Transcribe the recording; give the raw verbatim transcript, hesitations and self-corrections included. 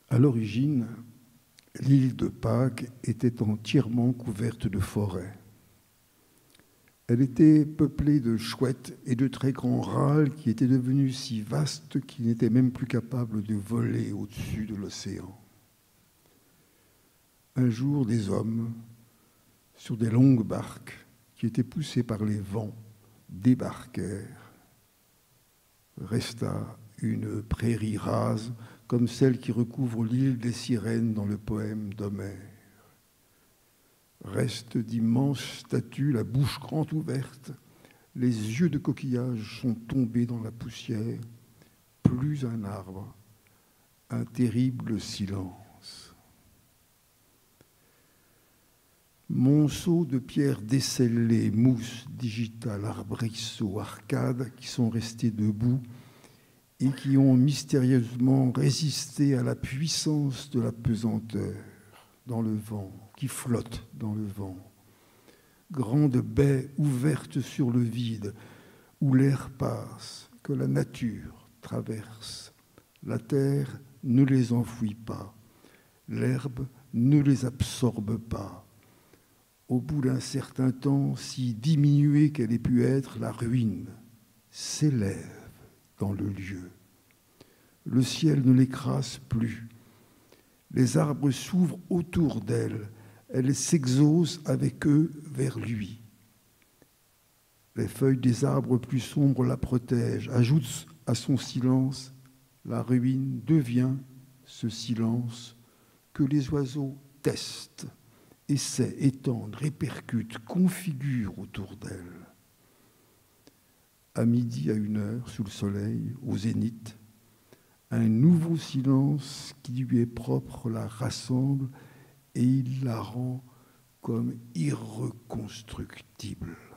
À l'origine, l'île de Pâques était entièrement couverte de forêts. Elle était peuplée de chouettes et de très grands râles qui étaient devenus si vastes qu'ils n'étaient même plus capables de voler au-dessus de l'océan. Un jour, des hommes, sur des longues barques qui étaient poussées par les vents, débarquèrent. Resta une prairie rase comme celle qui recouvre l'île des sirènes dans le poème d'Homère. Restent d'immenses statues, la bouche grande ouverte, les yeux de coquillage sont tombés dans la poussière, plus un arbre, un terrible silence. Monceaux de pierres décellées, mousses, digitales, arbrisseaux, arcades qui sont restés debout et qui ont mystérieusement résisté à la puissance de la pesanteur dans le vent, qui flottent dans le vent. Grandes baies ouvertes sur le vide, où l'air passe, que la nature traverse. La terre ne les enfouit pas, l'herbe ne les absorbe pas. Au bout d'un certain temps, si diminuée qu'elle ait pu être, la ruine s'élève dans le lieu. Le ciel ne l'écrase plus. Les arbres s'ouvrent autour d'elle. Elle s'exauce avec eux vers lui. Les feuilles des arbres plus sombres la protègent, ajoutent à son silence. La ruine devient ce silence que les oiseaux testent, essaient, étendent, répercutent, configurent autour d'elle. À midi, à une heure, sous le soleil, au zénith, un nouveau silence qui lui est propre la rassemble et il la rend comme irreconstructible.